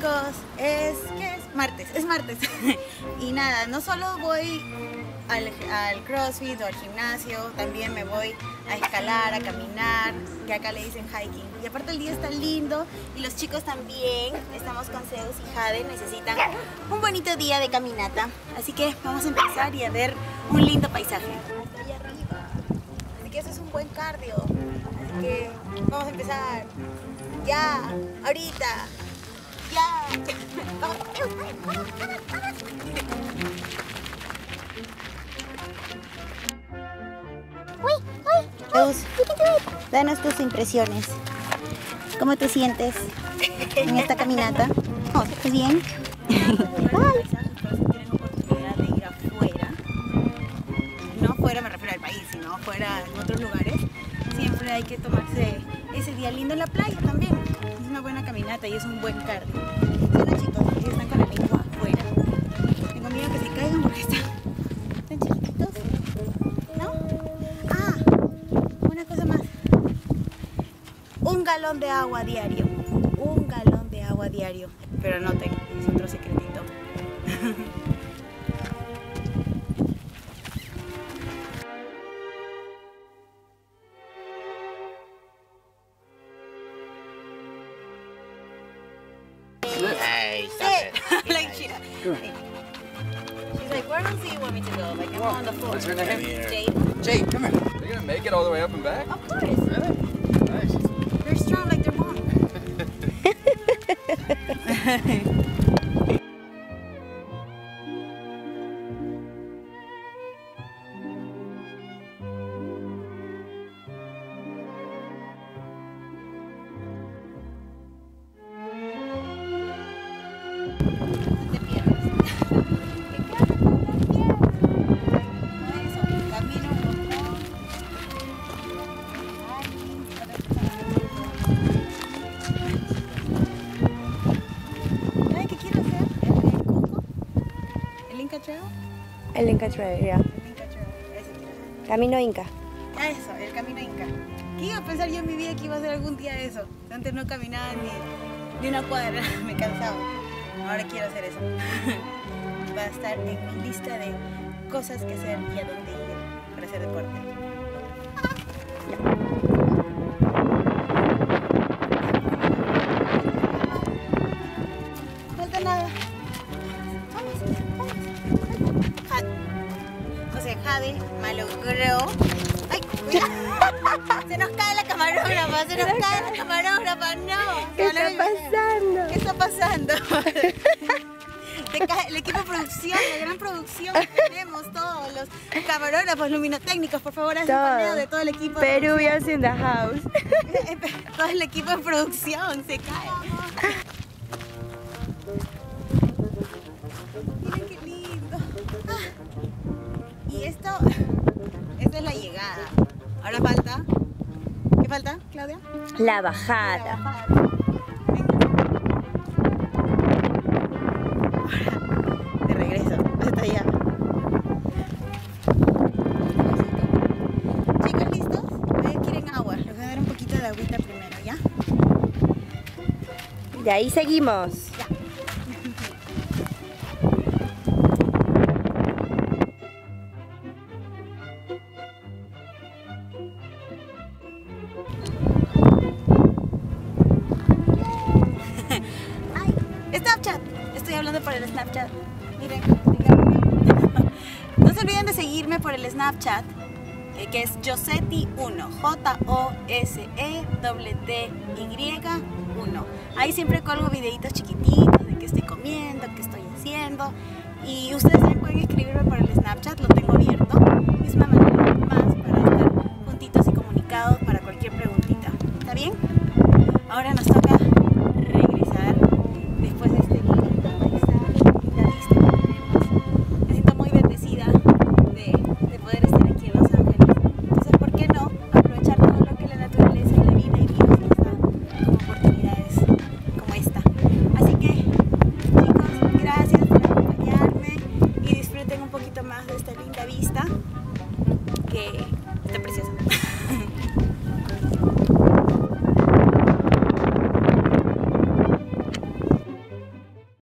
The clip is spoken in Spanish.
chicos, ¿qué es? Martes, es martes. Y nada, no solo voy al CrossFit o al gimnasio, también me voy a escalar, a caminar, que acá le dicen hiking. Y aparte el día está lindo y los chicos también, estamos con Zeus y Jade, necesitan un bonito día de caminata. Así que vamos a empezar y a ver un lindo paisaje. Hasta allá arriba. Así que eso es un buen cardio. Así que vamos a empezar. Ya, ahorita. Ya. Zeus, danos tus impresiones. ¿Cómo te sientes en esta caminata? ¿Estás bien? Tienen oportunidad de ir afuera. No afuera me refiero al país, sino afuera en otros lugares. Siempre hay que tomarse ese día lindo en la playa también. Es una buena caminata y es un buen cardio. Bueno, chicos, aquí están con la lengua afuera. Tengo miedo que se caigan porque están chiquititos. ¿No? Ah, una cosa más. 1 galón de agua diario. 1 galón de agua diario. Pero anoten, es otro secretito. Hey, stop it. Like she's like, where else do you want me to go? Like, I'm on the floor. What's her name? Jade. Jade, come here. Are you gonna make it all the way up and back? Of course. Really? Nice. They're strong like their mom. El Inca Trail, ya. Camino Inca. Eso, el camino Inca. ¿Qué iba a pensar yo en mi vida que iba a hacer algún día eso? Antes no caminaba ni una cuadra, me cansaba. Ahora quiero hacer eso. Va a estar en mi lista de cosas que hacer y a dónde ir para hacer deporte. No falta nada. Jade malogró. ¡Ay! Se nos cae la camarógrafa, se nos cae la camarógrafa, no. ¿Qué está pasando? ¿Qué está pasando? Se cae el equipo de producción, la gran producción que tenemos, todos los camarógrafos, luminotécnicos, por favor, haz un paneo de todo el equipo. Peruvians in the house. Todo el equipo de producción se cae. Miren qué lindo. Y esta es la llegada. Ahora falta. ¿Qué falta, Claudia? La bajada. Ahora, de regreso, hasta allá. Chicos, ¿listos? Quieren agua. Les voy a dar un poquito de agüita primero, ¿ya? De ahí seguimos. Ya. Snapchat, estoy hablando por el Snapchat. Miren, no se olviden de seguirme por el Snapchat, que es Josety1, JOSETY1. Ahí siempre colgo videitos chiquititos de qué estoy comiendo, qué estoy haciendo. Y ustedes también pueden escribirme por el Snapchat, lo tengo abierto. Es una manera más para estar juntitos y comunicados para cualquier preguntita. ¿Está bien? Ahora nos toca